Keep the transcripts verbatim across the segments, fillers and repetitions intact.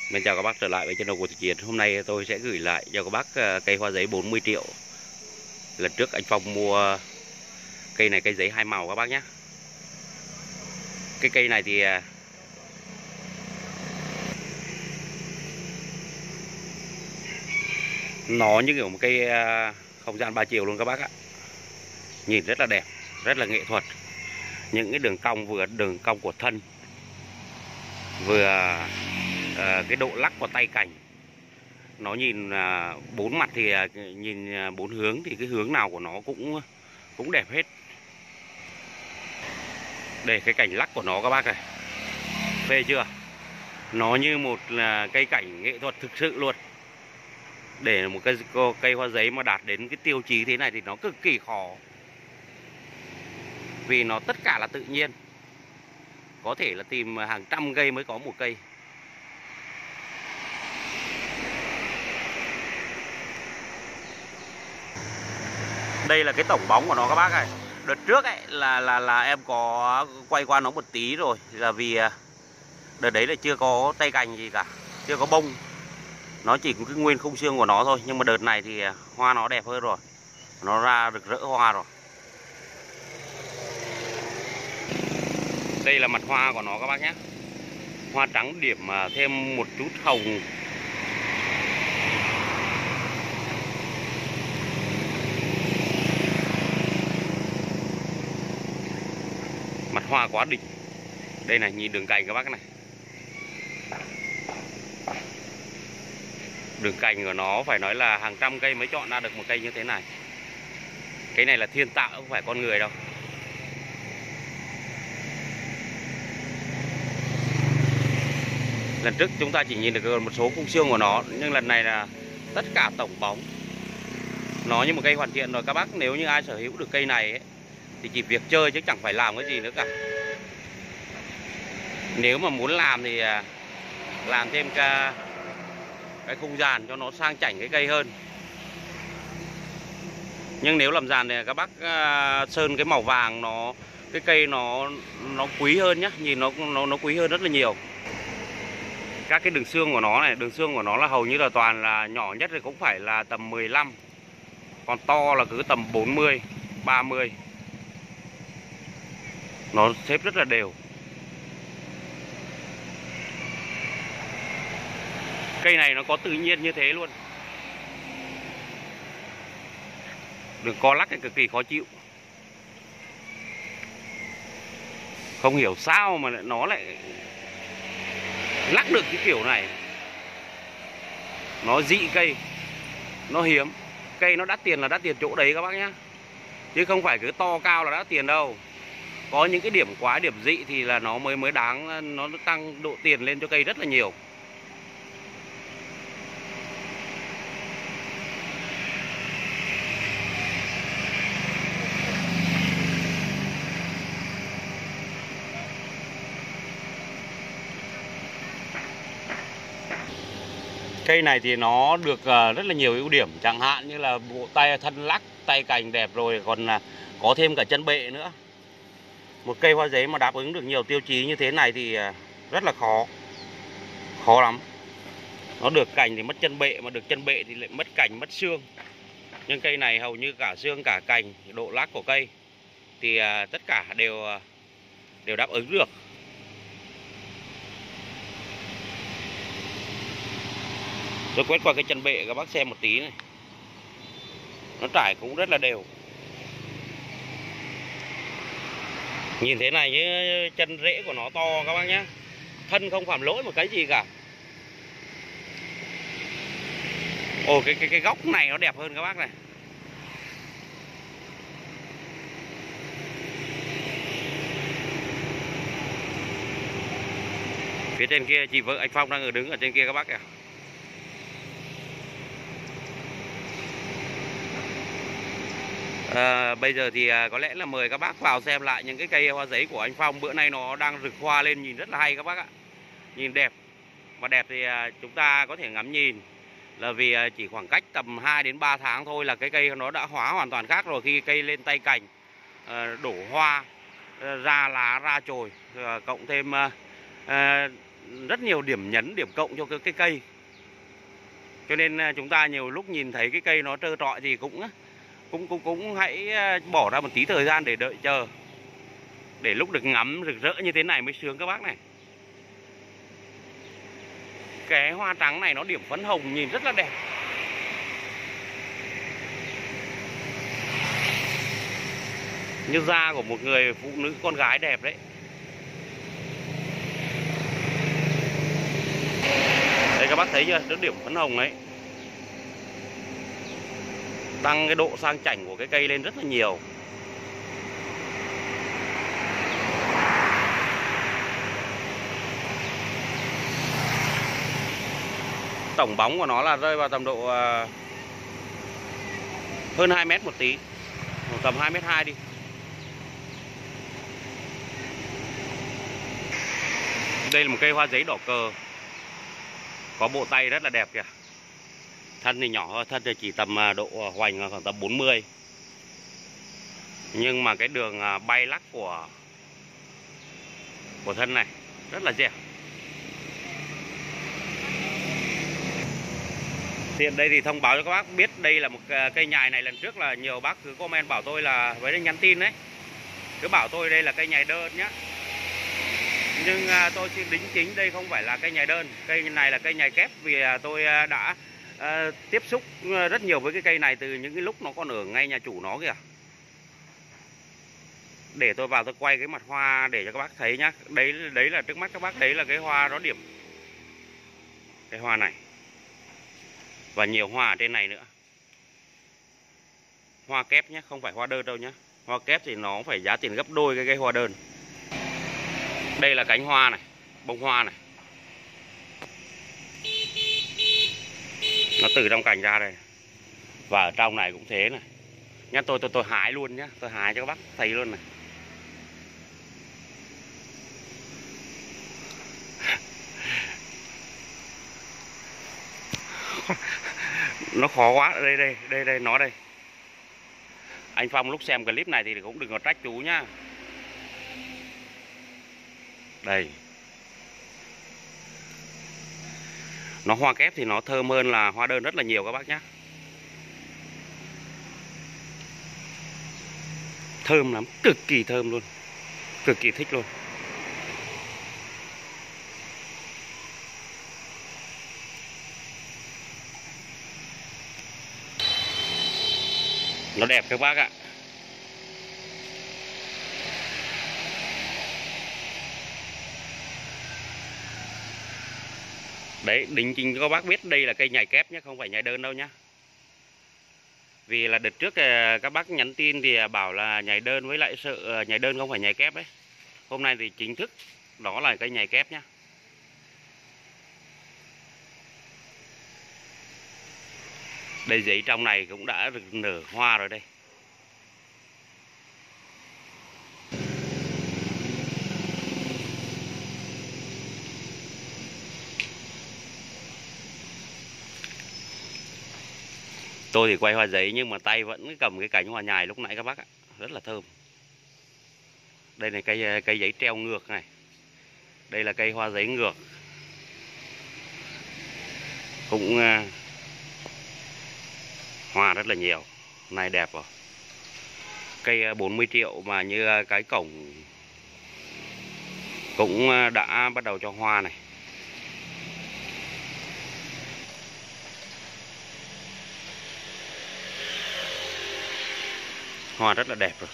Mình chào các bác trở lại với channel của Thực Chiến. Hôm nay tôi sẽ gửi lại cho các bác cây hoa giấy bốn mươi triệu. Lần trước anh Phong mua cây này, cây giấy hai màu các bác nhé. Cái cây này thì nó như kiểu một cây không gian ba chiều luôn các bác ạ. Nhìn rất là đẹp, rất là nghệ thuật. Những cái đường cong, vừa đường cong của thân, vừa à, cái độ lắc của tay cành. Nó nhìn à, bốn mặt thì à, nhìn à, bốn hướng thì cái hướng nào của nó cũng cũng đẹp hết. Để cái cảnh lắc của nó các bác này, phê chưa? Nó như một là cây cảnh nghệ thuật thực sự luôn. Để một cây cây hoa giấy mà đạt đến cái tiêu chí thế này thì nó cực kỳ khó. Vì nó tất cả là tự nhiên. Có thể là tìm hàng trăm cây mới có một cây. Đây là cái tổng bóng của nó các bác này. Đợt trước ấy là là là em có quay qua nó một tí rồi, là vì đợt đấy là chưa có tay cành gì cả, chưa có bông. Nó chỉ có cái nguyên khung xương của nó thôi. Nhưng mà đợt này thì hoa nó đẹp hơn rồi, nó ra rực rỡ hoa rồi. Đây là mặt hoa của nó các bác nhé. Hoa trắng điểm thêm một chút hồng. Mặt hoa quá đỉnh. Đây này, nhìn đường cành các bác này. Đường cành của nó phải nói là hàng trăm cây mới chọn ra được một cây như thế này. Cái này là thiên tạo, không phải con người đâu. Lần trước chúng ta chỉ nhìn được một số khung xương của nó, nhưng lần này là tất cả tổng bóng. Nó như một cây hoàn thiện rồi các bác. Nếu như ai sở hữu được cây này ấy, thì chỉ việc chơi chứ chẳng phải làm cái gì nữa cả. Nếu mà muốn làm thì làm thêm cái, cái khung dàn cho nó sang chảnh cái cây hơn. Nhưng nếu làm dàn thì các bác sơn cái màu vàng, nó cái cây nó nó quý hơn nhá, nhìn nó nó nó quý hơn rất là nhiều. Các cái đường xương của nó này, đường xương của nó là hầu như là toàn là nhỏ nhất thì cũng phải là tầm mười lăm. Còn to là cứ tầm bốn mươi, ba mươi. Nó xếp rất là đều. Cây này nó có tự nhiên như thế luôn. Đường co lắc thì cực kỳ khó chịu. Không hiểu sao mà nó lại lắc được cái kiểu này. Nó dị cây, nó hiếm. Cây nó đắt tiền là đắt tiền chỗ đấy các bác nhá, chứ không phải cứ to cao là đắt tiền đâu. Có những cái điểm quái, điểm dị thì là nó mới mới đáng, nó tăng độ tiền lên cho cây rất là nhiều. Cây này thì nó được rất là nhiều ưu điểm, chẳng hạn như là bộ tay thân lắc, tay cành đẹp rồi, còn có thêm cả chân bệ nữa. Một cây hoa giấy mà đáp ứng được nhiều tiêu chí như thế này thì rất là khó. Khó lắm. Nó được cành thì mất chân bệ, mà được chân bệ thì lại mất cành, mất xương. Nhưng cây này hầu như cả xương cả cành, độ lắc của cây thì tất cả đều đều đáp ứng được. Tôi quét qua cái chân bệ các bác xem một tí này. Nó trải cũng rất là đều. Nhìn thế này như chân rễ của nó to các bác nhé. Thân không phạm lỗi một cái gì cả. Ồ, cái, cái, cái góc này nó đẹp hơn các bác này. Phía trên kia chị vợ anh Phong đang ở đứng ở trên kia các bác kìa. À, bây giờ thì à, có lẽ là mời các bác vào xem lại những cái cây hoa giấy của anh Phong. Bữa nay nó đang rực hoa lên nhìn rất là hay các bác ạ. Nhìn đẹp. Mà đẹp thì à, chúng ta có thể ngắm nhìn. Là vì à, chỉ khoảng cách tầm hai đến ba tháng thôi là cái cây nó đã hóa hoàn toàn khác rồi. Khi cây lên tay cành, à, đổ hoa, à, ra lá, ra chồi, à, cộng thêm à, à, rất nhiều điểm nhấn, điểm cộng cho cái, cái cây. Cho nên chúng ta nhiều lúc nhìn thấy cái cây nó trơ trọi thì cũng cũng cũng cũng hãy bỏ ra một tí thời gian để đợi chờ, để lúc được ngắm rực rỡ như thế này mới sướng các bác này. Cái hoa trắng này nó điểm phấn hồng nhìn rất là đẹp. Như da của một người phụ nữ con gái đẹp đấy. Đây các bác thấy chưa, cái điểm phấn hồng ấy tăng cái độ sang chảnh của cái cây lên rất là nhiều. Tổng bóng của nó là rơi vào tầm độ uh, hơn hai mét một tí, tầm hai mét hai đi. Đây là một cây hoa giấy đỏ cờ, có bộ tay rất là đẹp kìa. Thân thì nhỏ, thân thì chỉ tầm độ hoành khoảng tầm bốn mươi. Nhưng mà cái đường bay lắc của của thân này rất là dẻo. Tiện đây thì thông báo cho các bác biết đây là một cây nhài này. Lần trước là nhiều bác cứ comment bảo tôi là với nhắn tin đấy, cứ bảo tôi đây là cây nhài đơn nhá. Nhưng tôi xin đính chính đây không phải là cây nhài đơn, cây này là cây nhài kép. Vì tôi đã uh, tiếp xúc rất nhiều với cái cây này từ những cái lúc nó còn ở ngay nhà chủ nó kìa. Để tôi vào tôi quay cái mặt hoa để cho các bác thấy nhá. Đấy đấy là trước mắt các bác, đấy là cái hoa nó điểm, cái hoa này. Và nhiều hoa ở trên này nữa. Hoa kép nhé, không phải hoa đơn đâu nhé. Hoa kép thì nó phải giá tiền gấp đôi cái cây hoa đơn. Đây là cánh hoa này, bông hoa này. Nó từ trong cành ra đây. Và ở trong này cũng thế này. Nhá, tôi tôi tôi hái luôn nhá, tôi hái cho các bác thấy luôn này. Nó khó quá. Đây đây, đây đây nó đây. Anh Phong lúc xem clip này thì cũng đừng có trách chú nhá. Đây. Nó hoa kép thì nó thơm hơn là hoa đơn rất là nhiều các bác nhé. Thơm lắm, cực kỳ thơm luôn. Cực kỳ thích luôn. Nó đẹp các bác ạ. Đấy, đính chính cho các bác biết đây là cây nhài kép nhé, không phải nhài đơn đâu nhá. Vì là đợt trước các bác nhắn tin thì bảo là nhài đơn với lại sợ nhài đơn không phải nhài kép đấy. Hôm nay thì chính thức đó là cây nhài kép nhá. Đây giấy trong này cũng đã nở hoa rồi đây. Tôi thì quay hoa giấy nhưng mà tay vẫn cầm cái cánh hoa nhài lúc nãy các bác ạ. Rất là thơm. Đây là cây cây giấy treo ngược này. Đây là cây hoa giấy ngược. Cũng uh, hoa rất là nhiều. Này đẹp rồi. Cây bốn mươi triệu mà như cái cổng cũng đã bắt đầu cho hoa này. Hoa rất là đẹp rồi.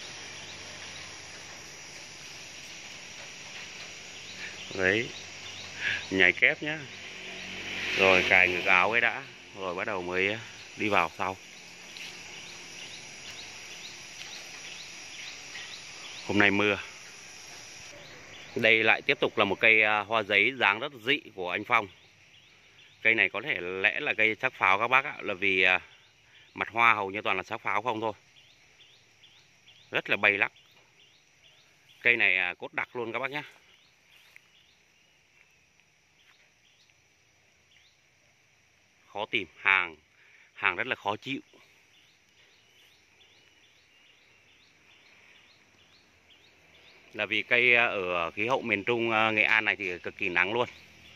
Đấy, nhảy kép nhá. Rồi cài ngực áo ấy đã, rồi bắt đầu mới đi vào sau. Hôm nay mưa. Đây lại tiếp tục là một cây hoa giấy dáng rất dị của anh Phong. Cây này có thể lẽ là cây sắc pháo các bác ạ, là vì mặt hoa hầu như toàn là sắc pháo không thôi. Rất là bay lắc. Cây này cốt đặc luôn các bác nhé. Khó tìm, hàng hàng rất là khó chịu. Đây là vì cây ở khí hậu miền Trung Nghệ An này thì cực kỳ nắng luôn.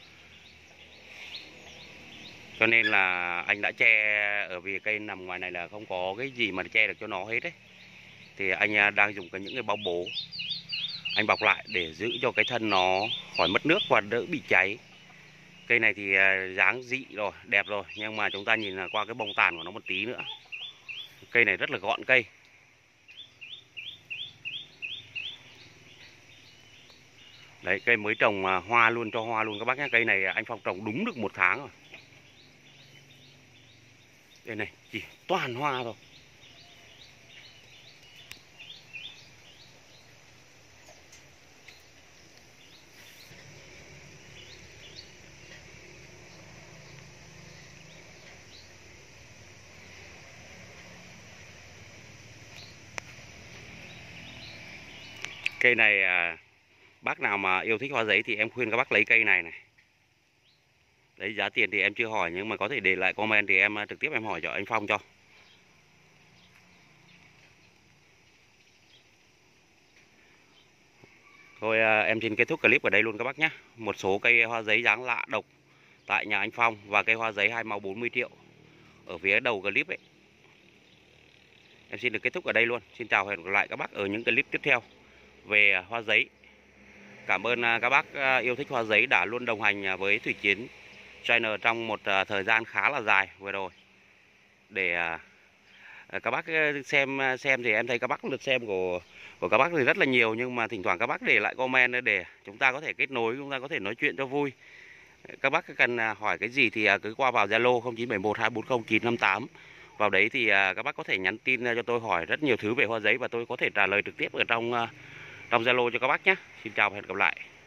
Cho nên là anh đã che, ở vì cây nằm ngoài này là không có cái gì mà che được cho nó hết đấy. Thì anh đang dùng cái những cái bao bố anh bọc lại để giữ cho cái thân nó khỏi mất nước và đỡ bị cháy. Cây này thì dáng dị rồi, đẹp rồi, nhưng mà chúng ta nhìn qua cái bông tàn của nó một tí nữa. Cây này rất là gọn cây. Đấy, cây mới trồng hoa luôn, cho hoa luôn các bác nhé. Cây này anh Phong trồng đúng được một tháng rồi. Đây này, chỉ toàn hoa thôi. Cây này bác nào mà yêu thích hoa giấy thì em khuyên các bác lấy cây này này. Đấy, giá tiền thì em chưa hỏi, nhưng mà có thể để lại comment thì em trực tiếp em hỏi cho anh Phong cho. Thôi em xin kết thúc clip ở đây luôn các bác nhé. Một số cây hoa giấy dáng lạ độc tại nhà anh Phong và cây hoa giấy hai màu bốn mươi triệu ở phía đầu clip ấy. Em xin được kết thúc ở đây luôn. Xin chào và hẹn gặp lại các bác ở những clip tiếp theo về hoa giấy. Cảm ơn các bác yêu thích hoa giấy đã luôn đồng hành với Thủy Chiến Channel trong một thời gian khá là dài vừa rồi. Để các bác xem xem thì em thấy các bác lượt xem của của các bác thì rất là nhiều, nhưng mà thỉnh thoảng các bác để lại comment để chúng ta có thể kết nối, chúng ta có thể nói chuyện cho vui. Các bác cần hỏi cái gì thì cứ qua vào Zalo không chín bảy một hai bốn không chín năm tám. Vào đấy thì các bác có thể nhắn tin cho tôi hỏi rất nhiều thứ về hoa giấy và tôi có thể trả lời trực tiếp ở trong trong Zalo cho các bác nhé. Xin chào và hẹn gặp lại.